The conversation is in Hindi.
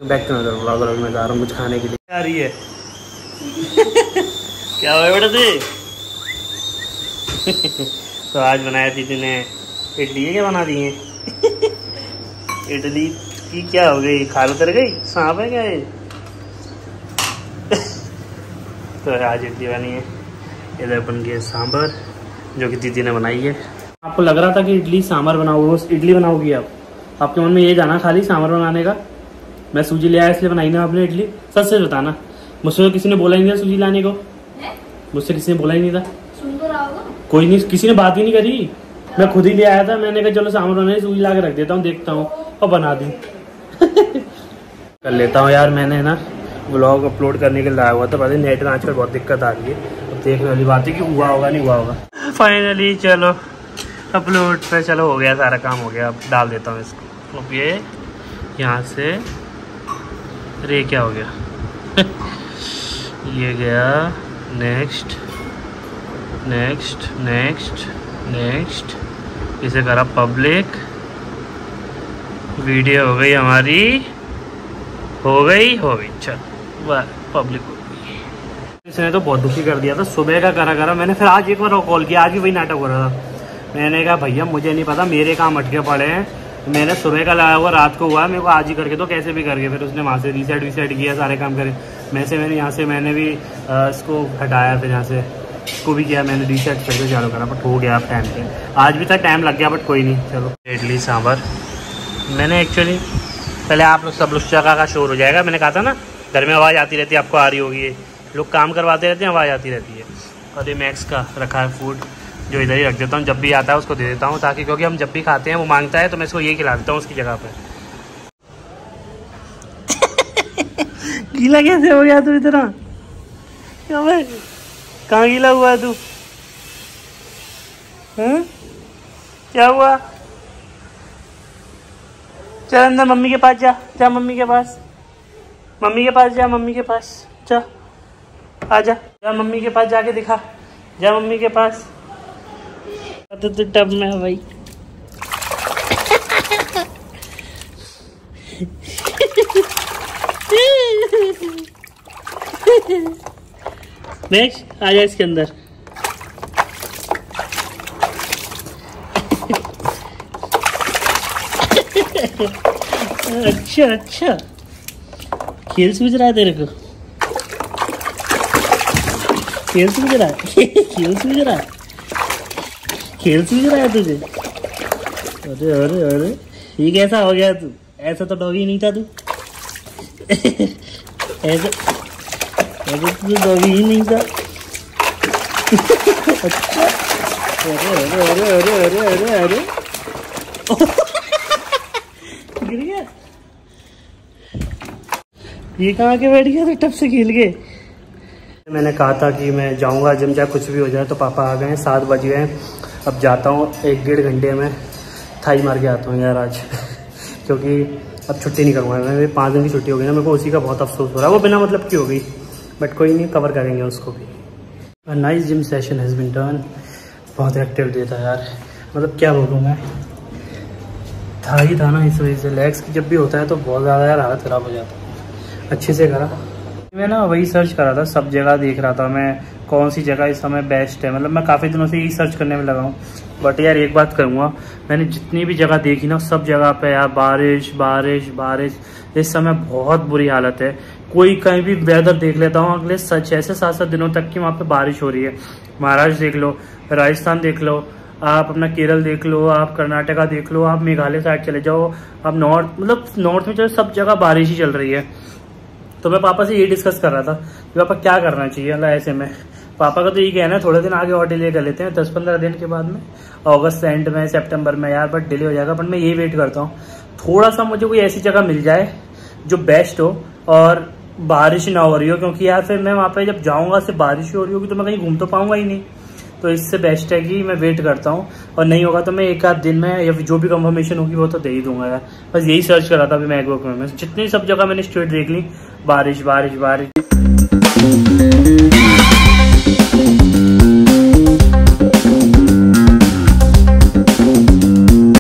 बैक टू अनदर व्लॉग में जा रहा हूँ कुछ खाने के लिए। आ रही है क्या हुआ बेटा तुझे? तो आज बनाया दीदी ने इडली। क्या बना दी है? इडली की क्या हो गई? खाल उतर गई? सांप है क्या ये? तो आज इडली बनी है। इधर बन गई सांभर जो कि दीदी ने बनाई है। आपको लग रहा था कि इडली सांभर बनाओगे, इडली बनाओगी आप? आपके मन में ये जाना खाली सांभर बनाने का? मैं सूजी ले आया इसलिए बनाई ना आपने इडली? सच सच बताना। मुझसे तो किसी ने बोला ही नहीं था सूजी लाने को। मुझसे किसी ने बोला ही नहीं था। कोई नहीं, किसी ने बात ही नहीं करी। मैं खुद ही ले आया था। मैंने कहा चलो सांभर बनाने, सूजी ला के रख देता हूँ, देखता हूँ, और बना दी। कर लेता हूँ यार। मैंने ना व्लॉग अपलोड करने के लिए लाया हुआ था, पता नेट में आजकल बहुत दिक्कत आ रही है। अब देखने वाली बात है कि हुआ होगा नहीं हुआ होगा। फाइनली चलो अपलोड पे चलो हो गया, सारा काम हो गया। अब डाल देता हूँ इसको। अब ये यहाँ से रे क्या हो गया? ये गया। नेक्स्ट नेक्स्ट नेक्स्ट नेक्स्ट, इसे करा पब्लिक। वीडियो हो गई हमारी, हो गई चल पब्लिक हो गई। इसने तो बहुत दुखी कर दिया था। सुबह का करा मैंने, फिर आज एक बार कॉल किया। आज भी वही नाटक हो रहा था। मैंने कहा भैया मुझे नहीं पता, मेरे काम अटके पड़े हैं। मैंने सुबह का लाया हुआ, रात को हुआ, मेरे को आज ही करके तो कैसे भी करके। फिर उसने वहाँ से रीसेट किया, सारे काम करे। मैंने यहाँ से मैंने भी इसको हटाया, फिर यहाँ से इसको भी किया मैंने, रीसेट करके चालू करा। बट हो गया अब टाइम पे। आज भी तक टाइम लग गया बट कोई नहीं। चलो इडली सांभर मैंने एक्चुअली पहले आप लोग सब लोग जगह का शोर हो जाएगा। मैंने कहा था ना घर में आवाज़ आती रहती है, आपको आ रही होगी। लोग काम करवाते रहते हैं, आवाज़ आती रहती है। और ये मैक्स का रखा है फूड, जो इधर ही रख देता हूँ। जब भी आता है उसको दे देता हूँ, ताकि क्योंकि हम जब भी खाते हैं वो मांगता है, तो मैं इसको यही खिला देता हूँ उसकी जगह पे। गीला कैसे हो गया तू इतना? क्या भाई, कहाँ गीला हुआ है तू? क्या हुआ? चल अंदर मम्मी के पास जा मम्मी के पास, मम्मी के पास जा, मम्मी के पास जा, आजा, जा मम्मी के पास जाके दिखा, जा मम्मी के पास। तो टब में है भाई। नेक्स्ट आजा इसके अंदर। अच्छा खेल सूझ रहा है तेरे को? खेल सूझ रहा है? खेल सूझ रहा है तुझे? अरे ये कैसा हो गया तू? ऐसा तो डॉगी नहीं था तू। ऐसा तो डॉगी ही नहीं था। अच्छा अरे गिर गया। ये कहाँ के बैठ गया? तो टब से खेल के। मैंने कहा था कि मैं जाऊंगा जिम, चाहे कुछ भी हो जाए। तो पापा आ गए हैं, 7 बज गए हैं। अब जाता हूँ 1-1.5 घंटे में थाई मार के आता हूँ यार आज। क्योंकि अब छुट्टी नहीं करूँगा मैं। मेरी 5 दिन की छुट्टी हो गई ना, मेरे को उसी का बहुत अफसोस हो रहा है। वो बिना मतलब की हो गई, बट कोई नहीं, कवर करेंगे उसको भी। Nice gym session has been done. बहुत एक्टिव डे था यार, मतलब क्या बोलूँ मैं। था ही था ना, इस वजह से लेग्स की जब भी होता है तो बहुत ज़्यादा यार हालत ख़राब हो जाता है। अच्छे से करा। मैं ना वही सर्च कर रहा था, सब जगह देख रहा था मैं कौन सी जगह इस समय बेस्ट है। मतलब मैं काफ़ी दिनों से यही सर्च करने में लगा हूँ। बट यार एक बात करूँगा, मैंने जितनी भी जगह देखी ना, सब जगह पे यार बारिश बारिश बारिश। इस समय बहुत बुरी हालत है। कोई कहीं भी वेदर देख लेता हूँ अगले 6-7 दिनों तक की वहाँ पे बारिश हो रही है। महाराष्ट्र देख लो, राजस्थान देख लो, आप अपना केरल देख लो, आप कर्नाटका देख लो, आप मेघालय साइड चले जाओ, आप नॉर्थ में चलो, सब जगह बारिश ही चल रही है। तो मैं पापा से ये डिस्कस कर रहा था कि पापा क्या करना चाहिए अल्लाह ऐसे में। पापा का तो यही कहना है थोड़े दिन आगे और डिले कर लेते हैं, 10-15 दिन के बाद में, अगस्त एंड में, सितंबर में यार, बट डिले हो जाएगा। बट मैं यही वेट करता हूँ थोड़ा सा मुझे कोई ऐसी जगह मिल जाए जो बेस्ट हो और बारिश ना हो रही हो। क्योंकि यार फिर मैं वहाँ पे जब जाऊँगा सिर्फ बारिश हो रही होगी तो मैं कहीं घूम तो पाऊंगा ही नहीं। तो इससे बेस्ट है कि मैं वेट करता हूँ, और नहीं होगा तो मैं 1-8 दिन में या जो भी कंफर्मेशन होगी वो तो दे ही दूंगा यार। बस यही सर्च कर रहा था अभी मैं एक वक्त में। जितनी सब जगह मैंने स्ट्रीट देख ली, बारिश बारिश बारिश।